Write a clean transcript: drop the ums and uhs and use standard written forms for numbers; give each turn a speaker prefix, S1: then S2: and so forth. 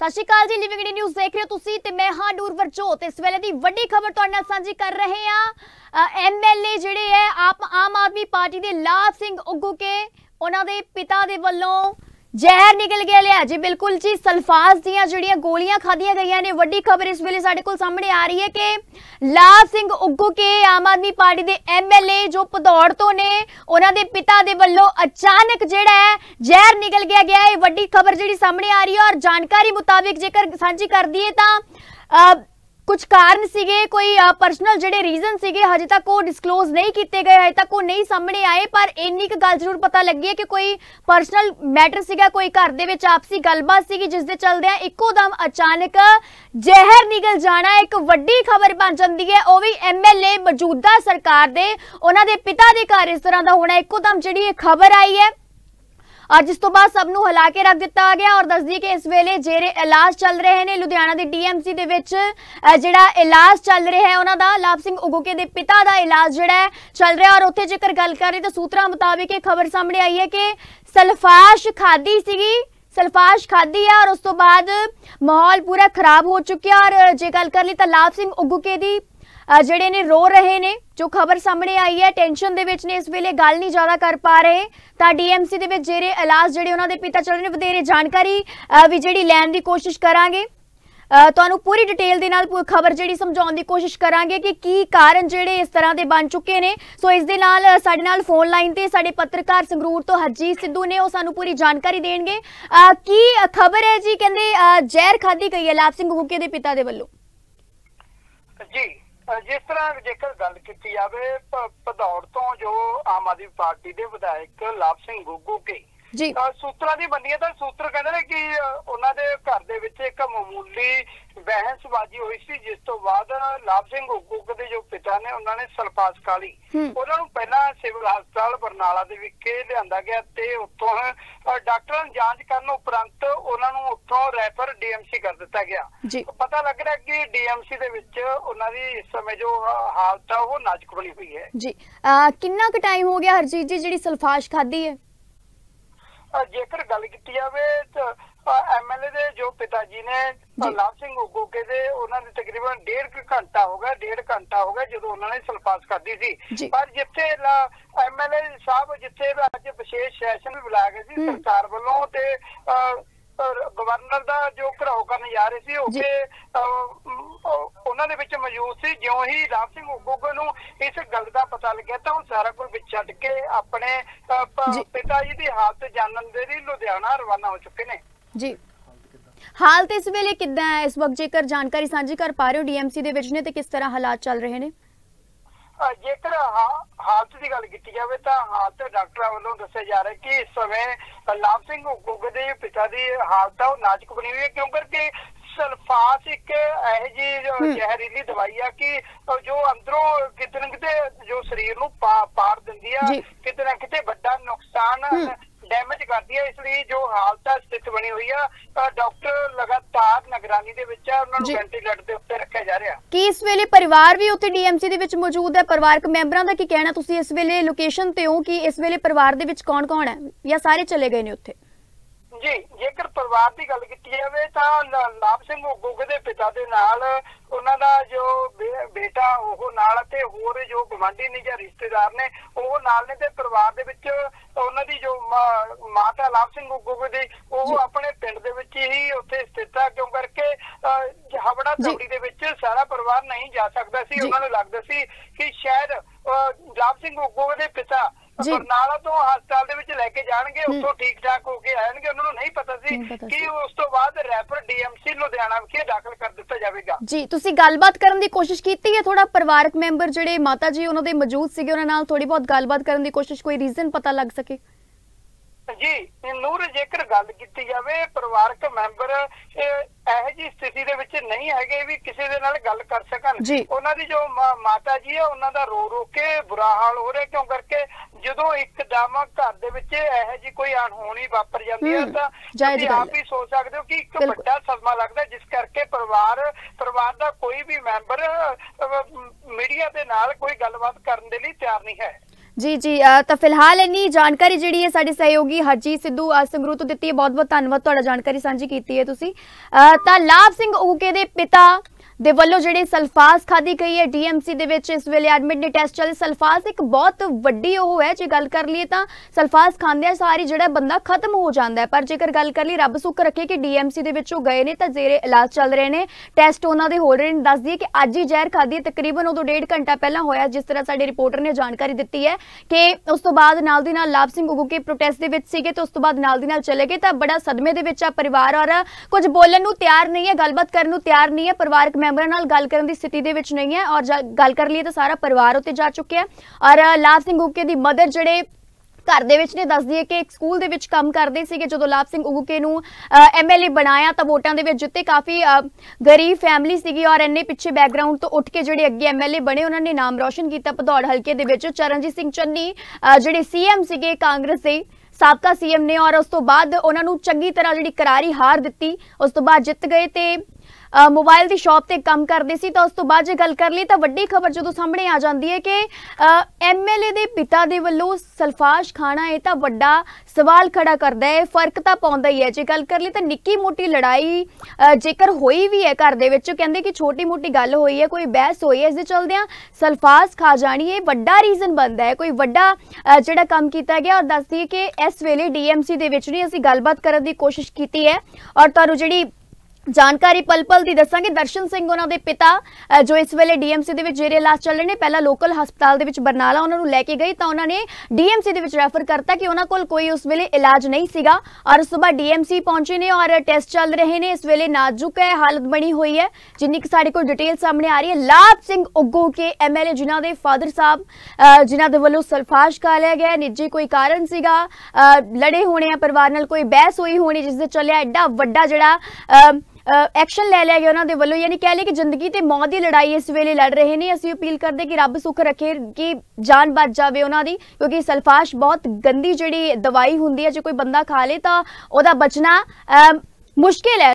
S1: सत श्री अकाल जी, living India news देख रहे हो तुसी ते मैं हां नूरवरजोत। इस वेले दी वड्डी खबर तुहाडे नाल सांझी कर रहे हां। एमएलए जिहड़े है आम आदमी पार्टी दे लाभ सिंह उग्गूके उन्हां दे पिता दे वल्लों जहर निकल गया लिया जी। बिल्कुल जी, सल्फास दियां जिहड़ियां गोलियां खादियां गईयां ने। वड्डी खबर इस वेले साडे कोल सामने आ रही है कि लाभ सिंह उग्गूके आम आदमी पार्टी दे एमएलए जो भदौड़ तो ने उन्हां दे पिता दे वल्लों अचानक जिहड़ा है जहर निकल गया है। वड्डी खबर जिहड़ी सामने आ रही है और जानकारी मुताबिक जेकर सांझी कर दीए तां कुछ कारण सीगे, कोई पर्सनल जिहड़े रीजन सीगे हजे तक वो डिस्कलोज नहीं किए गए, हजे तक वो नहीं सामने आए। पर इन्नी क गल जरूर पता लगी है कि कोई पर्सनल मैटर सीगा, कोई घर दे विच आपसी गलबात सीगी जिस दे चलदे इक्को दम अचानक जहर निकल जाना एक वड्डी खबर बन जाती है। वो भी एमएलए मौजूदा सरकार दे उन्हां दे पिता दे घर इस तरह का होना इक्को दम जिहड़ी खबर आई है और जिस तो बाद सबनू हिला के रख दिता गया। और दस दी कि इस वेले जेरे इलाज चल रहे हैं लुधियाना के डीएमसी दे विच जिहड़ा इलाज चल रहा है उन्हां दा लाभ सिंह उग्गूके दे पिता दा इलाज जिहड़ा है चल रहा है। और उत्थे जेकर गल करें तो सूत्रों मुताबिक ये खबर सामने आई है कि सल्फाश खादी सीगी, सल्फाश खादी है और उस तो बाद माहौल पूरा खराब हो चुका है। और जे गल कर ली तो लाभ सिंह उग्गूके दी जिहड़े ने रो रहे ने, जो खबर सामने आई है टेंशन दे विच ने, इस वेले गल नहीं ज्यादा कर पा रहे। तां डीएमसी दे विच जेरे इलाज जिहड़े उन्हां दे पिता चल रहे ने वधेरे जानकारी भी जिहड़ी लैण दी कोशिश करांगे। तुहानूं पूरी डिटेल दे नाल खबर जिहड़ी समझाउण दी कोशिश करांगे कि की कारण जिहड़े इस तरह दे बन चुके ने। सो इस दे नाल साडे नाल फोन लाइन ते साडे पत्रकार संगरूर तो हरजीत सिद्धू ने, वो सानूं पूरी जानकारी देणगे। की खबर है जी? कहंदे जहर खाधी गई है लाभ सिंह उग्गूके दे पिता दे वल्लों
S2: जी। जिस तरह जेकर गल की जाए भदौड़ तो जो आम आदमी पार्टी के विधायक लाभ सिंह उग्गूके सूत्रों की बनी है तो सूत्र कहते हैं कि उन्होंने घर दे विच एक मामूली बहसबाजी हुई सी, जिस तो बाद लाभ सिंह उग्गूके के जो पिता ने उन्होंने सल्फास खा ली। उन्होंने पहला सिविल हस्पताल बरनाला दे विखे लिआंदा गया ते उत्थों डॉक्टर ने जांच करने उपरंत उन्होंने उत्थों रैफर डीएमसी कर दिता गया। पता लग रहा है कि डीएमसी दे विच उन्हां दी इस समय जो हालत है वो नाजुक बनी हुई है जी।
S1: कितना क टाइम हो गया हरजीत जी जिहड़ी सल्फाश खाधी है?
S2: जेकर गल की जाए तो एमएलए दे जो पिताजी ने लाभ सिंह उग्गूके दे उन्होंने तकरीबन 1.5 घंटा हो गया जो उन्होंने सल्फास खाधी सी। पर जिथे एमएलए साहब जिथे अज विशेष सैशन भी बुलाया गया सी सरकार वालों ते गवर्नर दा जो घराव करने जा रहे थे उन्होंने विच मौजूद सी। ज्यों ही लाभ सिंह उग्गूके नूं इस गल का पता लग्या तो सारा कुछ विच छड्ड के अपने पिता जी की हालत जानन दे लई लुधियाना रवाना हो चुके ने जी।
S1: हालत इस वेले किद्दां है इस वक्त जेकर जानकारी साझी कर पा रहे हो डीएमसी दे विच ने ते किस तरह हालात चल रहे ने?
S2: जेकर हालत की गल की जाए तो हालत डॉक्टर वालों दस्या जा रहा है कि इस समय लाभ सिंह उग्गूके के पिता की हालत है नाजुक बनी हुई है, क्योंकि सल्फास एक यह जी जहरीली दवाई है कि जो अंदरों किते न किते जो शरीर नूं पार दिंदी है, किते न किते बड़ा नुकसान डैमेज करती है। इसलिए जो हालत स्थित बनी हुई है डॉक्टर लगातार निगरानी दे विच उन्होंने वेंटिलेटर दे उत्ते रखा जा रहा।
S1: कि इस वेले परिवार भी उत्ते डीएमसी दे विच मौजूद है? परिवारक मैंबरां दा की कहना तुसीं इस वेले लोकेशन ते हो कि इस वेले परिवार दे विच कौन कौन है या सारे चले गए ने उत्थे?
S2: जी, जेकर परिवार की गल की जाए तो लाभ सिंह उग्गूके के पिता के नाल उन्हां दा जो बेटा वो नाल ते होर जो गुआंढी ने या रिश्तेदार ने वो नाल ने ते परिवार दे विच उन्हां दी जो माता लाभ सिंह उग्गूके दी वो अपने पिंड दे विच ही उत्थे स्थित है, क्यों करके हवड़ा तौड़ी दे विच सारा परिवार नहीं जा सकदा सी। उन्हां नूं लगदा सी कि शायद लाभ सिंह उग्गूके दे पिता बरनाला तो हस्पताल दे विच लेके जाणगे, उत्थों ठीक ठाक होके आएणगे। उन्होंने नहीं पता सी कि उस तो बाद रैफर डीएमसी लुधियाना विखे दाखिल कर दिता जाएगा
S1: जी। तुसी गलबात करन दी कोशिश कीती है? थोड़ा परिवारक मैंबर जिहड़े माता जी उन्हां दे मौजूद सीगे उन्हां नाल थोड़ी बहुत गलबात करन दी कोशिश, कोई रीजन पता लग सके
S2: जी? नूर, जेकर गल की जाए परिवारक मैंबर यह जी स्थिति दे विच नहीं है भी किसी दे नाल गल कर सकन। उन्हां दी जो माता जी है उन्हां दा रो रो के बुरा हाल हो रहा, क्यों करके जदों एकदम घर दे विच यह जी कोई अनहोनी वापर जाती है तो तुसीं आप ही सोच सकते हो कि एक बड़ा सदमा लगता है, जिस करके परिवार दा कोई भी मैंबर मीडिया दे नाल कोई गलबात करन दे लई तैयार नहीं है
S1: जी जी ਤਾਂ ਫਿਲਹਾਲ ਇੰਨੀ ਜਾਣਕਾਰੀ ਜਿਹੜੀ ਹੈ ਸਾਡੇ ਸਹਿਯੋਗੀ ਹਰਜੀਤ ਸਿੱਧੂ ਸੰਗਰੂਰ ਤੋਂ ਦਿੱਤੀ ਹੈ। ਬਹੁਤ ਬਹੁਤ ਧੰਨਵਾਦ, ਤੁਹਾਡਾ ਜਾਣਕਾਰੀ ਸਾਂਝੀ ਕੀਤੀ ਹੈ ਤੁਸੀਂ। ਤਾਂ ਲਾਭ ਸਿੰਘ ਉਗੂਕੇ ਦੇ ਪਿਤਾ ਦੇ ਵੱਲੋਂ ਜਿਹੜੇ ਸਲਫਾਸ ਖਾਦੀ ਗਈ ਹੈ ਡੀਐਮਸੀ ਦੇ ਵਿੱਚ ਇਸ ਵੇਲੇ ਐਡਮਿਟ ਨੇ, ਟੈਸਟ ਚੱਲੇ। ਸਲਫਾਸ ਇੱਕ ਬਹੁਤ ਵੱਡੀ ਉਹ ਹੈ, ਜੇ ਗੱਲ ਕਰ ਲਈਏ ਤਾਂ ਸਲਫਾਸ ਖਾਂਦਿਆਂ ਸਾਰੀ ਜਿਹੜਾ ਬੰਦਾ ਖਤਮ ਹੋ ਜਾਂਦਾ ਹੈ। ਪਰ ਜੇਕਰ ਗੱਲ ਕਰ ਲਈ, ਰੱਬ ਸੁੱਖ ਰੱਖੇ ਕਿ ਡੀਐਮਸੀ ਦੇ ਵਿੱਚੋਂ ਗਏ ਨੇ ਤਾਂ ਜ਼ੇਰੇ ਇਲਾਜ ਚੱਲ ਰਹੇ ਨੇ, ਟੈਸਟ ਉਹਨਾਂ ਦੇ ਹੋ ਰਹੇ ਨੇ। ਦੱਸ ਦਈਏ ਕਿ ਅੱਜ ਹੀ ਜ਼ਹਿਰ ਖਾਦੀ ਹੈ, ਤਕਰੀਬਨ ਉਦੋਂ 1.5 ਘੰਟਾ ਪਹਿਲਾਂ ਹੋਇਆ, ਜਿਸ ਤਰ੍ਹਾਂ ਸਾਡੇ ਰਿਪੋਰਟਰ ਨੇ ਜਾਣਕਾਰੀ ਦਿੱਤੀ ਹੈ ਕਿ ਉਸ ਤੋਂ ਬਾਅਦ ਨਾਲ ਦੀ ਨਾਲ ਲਾਭ ਸਿੰਘ ਉਗੂਕੇ ਪ੍ਰੋਟੈਸਟ ਦੇ ਵਿੱਚ ਸੀਗੇ ਤੇ ਉਸ ਤੋਂ ਬਾਅਦ ਨਾਲ ਦੀ ਨਾਲ ਚਲੇ ਗਏ। ਤਾਂ ਬੜਾ ਸਦਮੇ ਦੇ ਵਿੱਚ ਆ ਪਰਿਵਾਰ, ਔਰ ਕੁਝ ਬੋਲਣ ਨੂੰ ਤਿਆਰ ਨਹੀਂ ਹੈ, ਗੱਲਬਾਤ ਕਰਨ ਨੂੰ ਤਿਆਰ ਨਹੀਂ ਹੈ, ਪਰਿਵਾਰਕ ਮੈਂਬਰਾਂ ਨਾਲ ਗੱਲ ਕਰਨ ਦੀ ਸਥਿਤੀ ਦੇ ਵਿੱਚ ਨਹੀਂ ਹੈ। ਔਰ ਗੱਲ ਕਰ ਲਈਏ ਤਾਂ ਸਾਰਾ ਪਰਿਵਾਰ ਉੱਤੇ ਜਾ ਚੁੱਕਿਆ ਹੈ। ਔਰ ਲਾਭ ਸਿੰਘ ਉਗੂਕੇ ਦੀ ਮਦਰ ਜਿਹੜੇ ਘਰ ਦੇ ਵਿੱਚ ਨੇ, ਦੱਸ ਦਈਏ ਕਿ ਇੱਕ ਸਕੂਲ ਦੇ ਵਿੱਚ ਕੰਮ ਕਰਦੇ ਸੀਗੇ। ਜਦੋਂ ਲਾਭ ਸਿੰਘ ਉਗੂਕੇ ਨੂੰ ਐਮਐਲਏ ਬਣਾਇਆ ਤਾਂ ਵੋਟਾਂ ਦੇ ਵਿੱਚ ਜਿੱਤੇ, ਕਾਫੀ ਗਰੀਬ ਫੈਮਿਲੀ ਸੀਗੀ ਔਰ ਇੰਨੇ ਪਿੱਛੇ ਬੈਕਗ੍ਰਾਉਂਡ ਤੋਂ ਉੱਠ ਕੇ ਜਿਹੜੇ ਅੱਗੇ ਐਮਐਲਏ ਬਣੇ, ਉਹਨਾਂ ਨੇ ਨਾਮ ਰੋਸ਼ਨ ਕੀਤਾ ਭਦੌੜ ਹਲਕੇ ਦੇ ਵਿੱਚ। ਚਰਨਜੀਤ ਸਿੰਘ ਚੰਨੀ ਜਿਹੜੇ ਸੀਐਮ ਸੀਗੇ ਕਾਂਗਰਸ ਦੇ ਸਾਬਕਾ ਸੀਐਮ ਨੇ, ਔਰ ਉਸ ਤੋਂ ਬਾਅਦ ਉਹਨਾਂ ਨੂੰ ਚੰਗੀ ਤਰ੍ਹਾਂ ਜਿਹੜੀ ਕਰਾਰੀ ਹਾਰ ਦਿੱਤੀ। ਉਸ ਤੋਂ ਬਾਅਦ ਜਿੱਤ ਗਏ ਤੇ मोबाइल की शॉप ते काम करते सी। तो उस तो बाद जे गल कर ली तो वड्डी खबर जो सामने आ जाती है कि एमएलए दे पिता दे वल्लों सल्फास खाना है तो वड्डा सवाल खड़ा करता है, फर्क तो पाउंदा ही है। जे गल कर ली तो निक्की मोटी लड़ाई जेकर होई भी है घर दे विच, कहंदे कि छोटी मोटी गल होई है, कोई बहस होई है, इस दे चलदियां सल्फास खा जानी है वड्डा रीजन बनता है, कोई वड्डा जिहड़ा काम कीता गया। और दस दईए कि इस वेले डीएमसी दे विच नहीं असीं गलबात करन दी कोशिश कीती है और तुहानूं जिहड़ी जानकारी पल पल की दसांगे। दर्शन सिंह उन्हां दे पिता जो इस वेले डीएमसी दे विच जेरे इलाज चल रहे हैं, पहला लोकल हस्पताल दे विच बरनाला उन्होंने लैके गई तो उन्होंने डीएमसी दे विच रैफर करता कि उन्हां कोल कोई उस वेले इलाज नहीं सीगा। और उस बाद डीएमसी पहुंचे ने और टेस्ट चल रहे हैं। इस वेले नाजुक है हालत बनी हुई है, जिन्नी कि साडे कोल डिटेल सामने आ रही है। लाभ सिंह उगूके एमएलए जिन्हां दे फादर साहब जिन्हां दे वल्लों सल्फास खा लिया गया, निजी कोई कारण सीगा, लड़े होने परिवार नाल, कोई बहस हुई होनी जिस दे चलिया एडा वड्डा जिहड़ा एक्शन ले लिया गया उन्होंने वालों। यानी कह लें कि जिंदगी ते मौत की लड़ाई इस वेले लड़ रहे हैं। असीं अपील करते कि रब सुख रखे कि जान बच जाए उन्होंने, क्योंकि सल्फास बहुत गंदी जिहड़ी दवाई हुंदी है, जो कोई बंदा खा ले तो उहदा बचना मुश्किल है।